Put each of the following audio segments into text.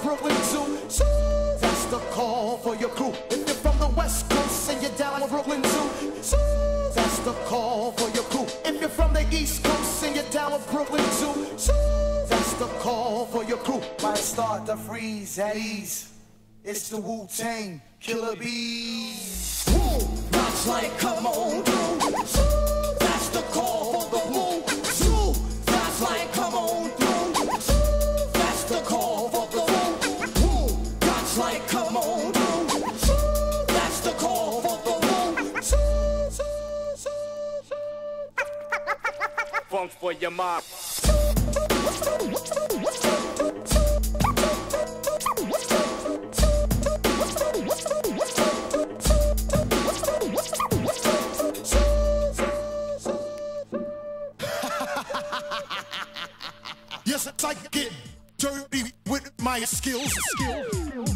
Brooklyn too. So that's the call for your crew. If you're from the West Coast and you're down with Brooklyn too. So that's the call for your crew. If you're from the East Coast and you're down with Brooklyn too. So that's the call for your crew. Might start to freeze at ease. It's the Wu-Tang Killer Bees. Woo! Rocks like come on through. That's the call for the woo. Rocks like come on through. That's the call for the woo. Rocks like come on through. That's the call for the woo. Funk for your mob. Yes, I get dirty with my skills. Yo, I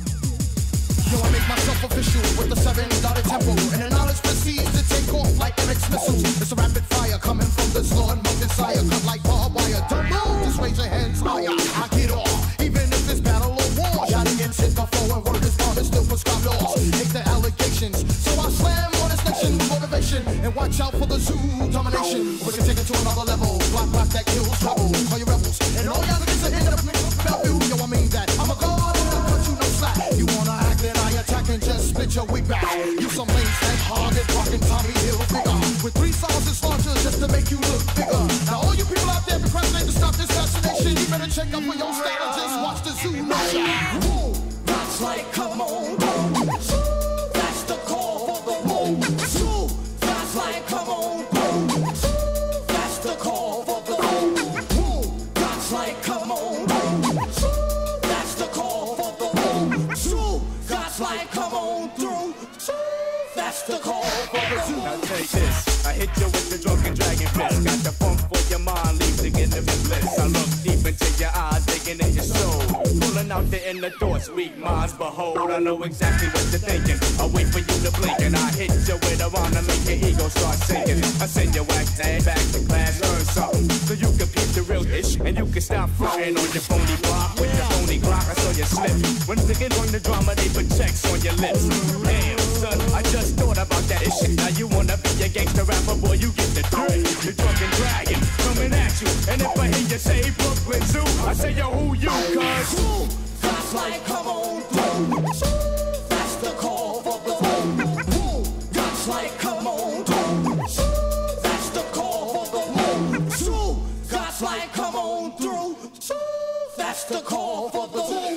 make myself official with the 7-dotted tempo, and the knowledge proceeds to take off like Eric's missiles. It's a rapid fire coming from the Lord Mountain Sire, cut like barbed wire. Don't move, just raise your hands higher. I get off, even if it's battle or war. Shot against hit before and word is born and still prescribed laws. Take the allegations, so I slam on this nation with motivation and watch out for the zoo domination. We can take it to another level. Block that kills trouble. Call your rebels, and all y'all niggas are in the Bellevue. Yo, I mean that. I'm a god and I'll cut you no slack. You wanna act that I attack and just split your wig back. You some lanes like Harden, fucking Tommy Hill figure. With 3 songs and launchers just to make you look bigger. Now all you people out there procrastinating to stop this fascination, you better check up for your style and just watch the zoo nation. Woo! Rocks like come on, boom. That's the call for the woo. Rocks like come on, boom. That's the call for the woo. Rocks like come on, boom. That's the call for the woo. Rocks like come on through. That's the call for the zoo. Now take this, I hit you with the drunken dragon fist. Got the funk for your mind, leave the limitless. I look deep into your eyes, digging in your soul. Pulling out the inner thoughts, weak minds behold. I know exactly what you're thinking. I wait for you to blink and I hit you with a rhyme to make your ego start sinking. I send your whack tag back to class, learn something. So you can peep the real ish and you can stop fronting on your phony block. With your phony clock, I saw you slip. When thinking on the drama, they put checks on your lips. Damn, son, I just thought about that shit. Now you wanna be a gangster rapper, boy, you get the dirt. The drunken dragon coming at you. And if I hear you say Brooklyn Zoo, I say yo, who you, cuz? Rocks like come on through. That's the call for the woo. Rocks like come on through. That's the call for the woo. Rocks like come on through. That's the call for the woo.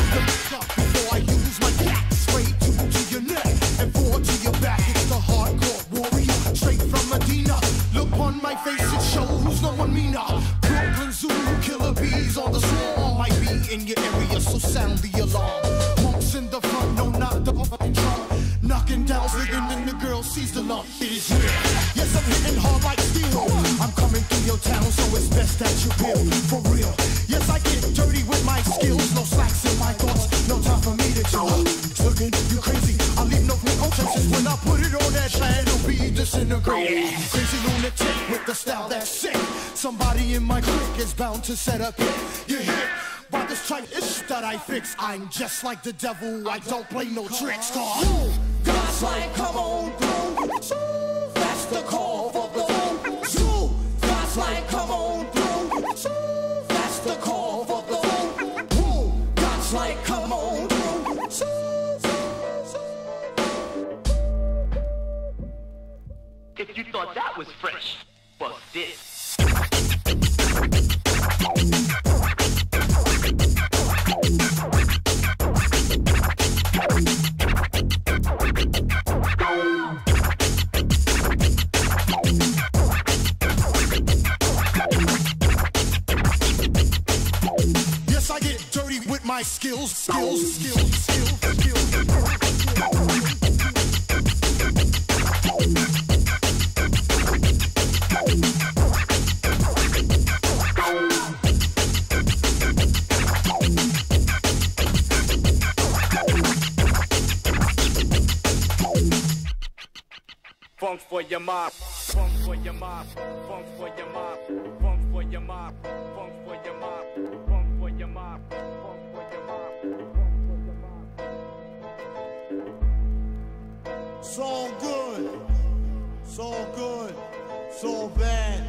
Before I use my cat, straight to your neck and 4 to your back. It's the hardcore warrior, straight from Medina. Look on my face, it shows no one meaner. Brooklyn Zoo, Killer Bees on the swarm. Might be in your area, so sound the alarm. Monks in the front, no knock the fucking drum. Knocking down, slipping, and the girl sees the lump. It is real. Yes, I'm hitting hard like steel. I'm coming through your town, so it's best that you build for real. Yes, I get dirty with my skills, no slacks in my thoughts. No time for me to chill. Looking, you crazy. I leave no traces when I put it on that plan. It'll be disintegrated. Crazy lunatic with the style that's sick. Somebody in my clique is bound to set up it. You hit by this type ish that I fix. I'm just like the devil. I don't play no tricks. God's like come on through. That's the call for the woo. God's like come on through. That's the call for the woo. God's like come on through. If you thought that was fresh, bust this. Yes, I get dirty with my skills. Funk for your mob, funk for your mob, funk for your mob, funk for your mob, funk for your mob, funk for your mob, funk for your mob. So good, so bad.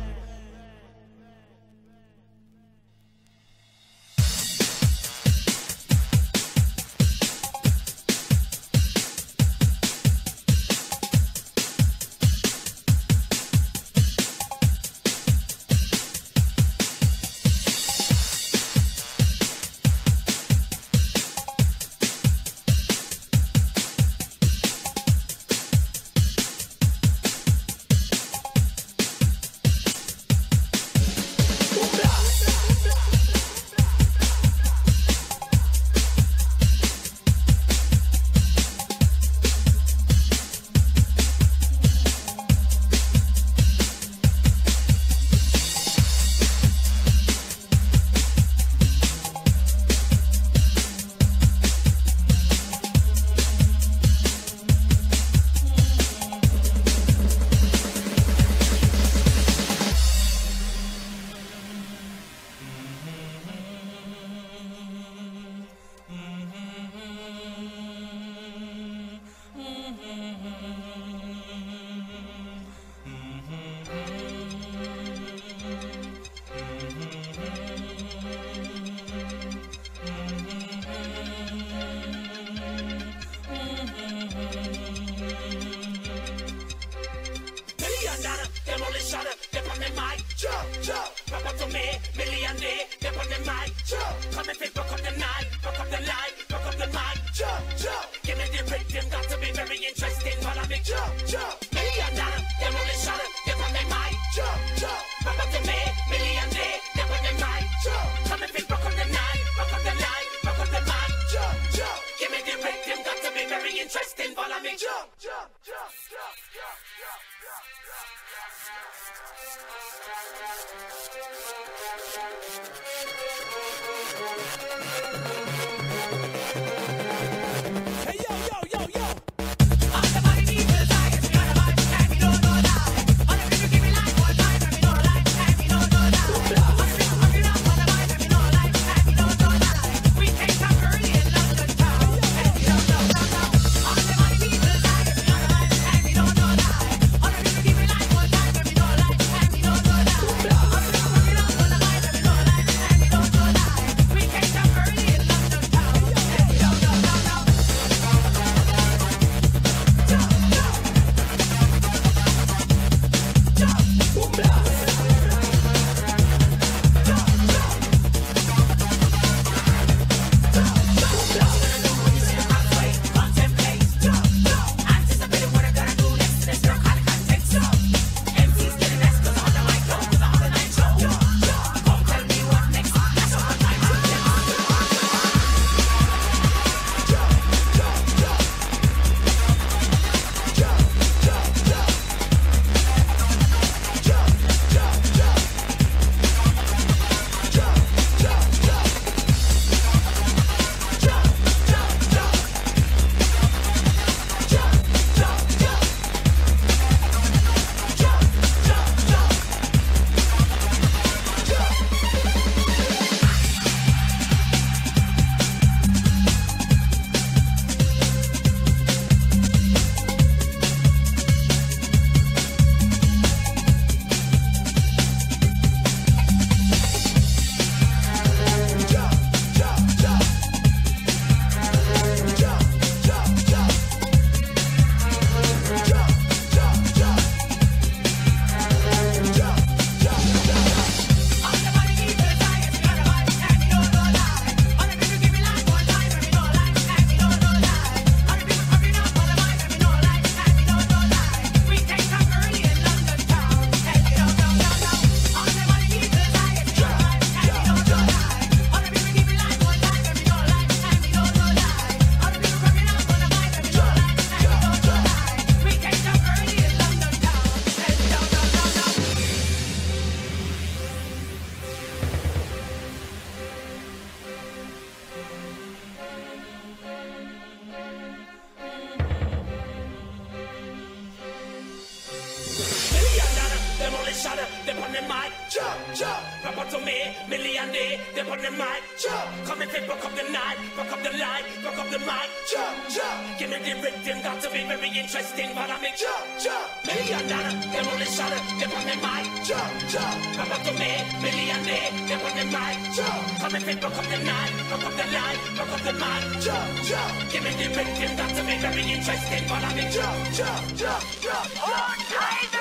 demolition, they on the mic. Jump, jump. Papa to me, millionaire, they on the mic. Jump. Come and fuck up the night, fuck up the line, fuck up the mic. Jump, jump. Give me the rhythm, got to be very interesting, but I make jump, jump. $1,000,000, demolition, they on the mic. Jump, jump. Papa to me, millionaire, they on the mic. Jump. Come and fuck up the night, fuck up the line, fuck up the mic. Jump, jump. Give me the rhythm, got to be very interesting, but I make jump, jump, jump, jump.